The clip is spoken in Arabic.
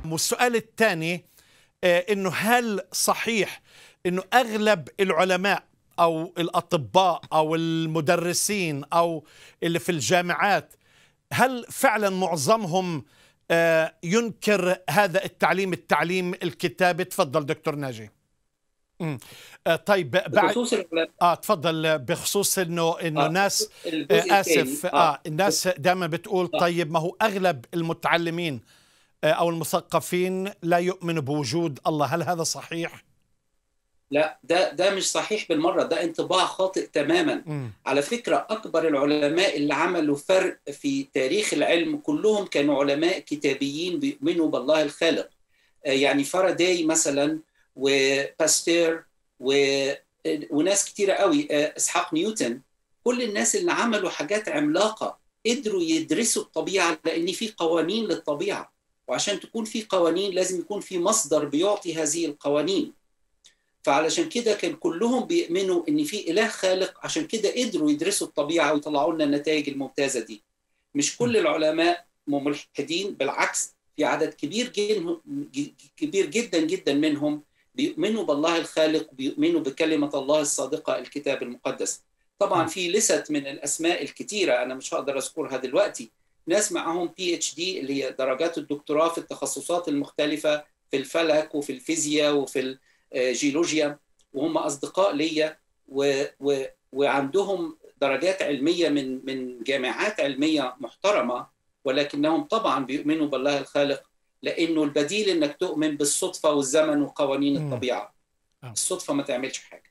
والسؤال الثاني إنه هل صحيح إنه أغلب العلماء أو الأطباء أو المدرسين أو اللي في الجامعات، هل فعلا معظمهم ينكر هذا التعليم الكتابي؟ تفضل دكتور ناجي. طيب بعد تفضل. بخصوص انه ناس اسف الناس دائما بتقول طيب ما هو اغلب المتعلمين او المثقفين لا يؤمنوا بوجود الله، هل هذا صحيح؟ لا، ده مش صحيح بالمرة، ده انطباع خاطئ تماما. على فكرة أكبر العلماء اللي عملوا فرق في تاريخ العلم كلهم كانوا علماء كتابيين بيؤمنوا بالله الخالق. يعني فاراداي مثلا وباستير وناس كتيرة قوي، إسحاق نيوتن، كل الناس اللي عملوا حاجات عملاقة قدروا يدرسوا الطبيعة، لأن في قوانين للطبيعة، وعشان تكون في قوانين لازم يكون في مصدر بيعطي هذه القوانين. فعلشان كده كان كلهم بيؤمنوا ان في اله خالق، عشان كده قدروا يدرسوا الطبيعه ويطلعوا لنا النتائج الممتازه دي. مش كل العلماء ملحدين، بالعكس في عدد كبير جدا جدا منهم بيؤمنوا بالله الخالق، بيؤمنوا بكلمه الله الصادقه الكتاب المقدس. طبعا في لست من الاسماء الكتيره انا مش هقدر اذكرها دلوقتي، ناس معاهم PhD اللي هي درجات الدكتوراه في التخصصات المختلفه في الفلك وفي الفيزياء وفي جيولوجيا، وهم أصدقاء ليا وعندهم درجات علمية من جامعات علمية محترمة، ولكنهم طبعا بيؤمنوا بالله الخالق، لأنه البديل إنك تؤمن بالصدفة والزمن وقوانين الطبيعة. الصدفة ما تعملش حاجة.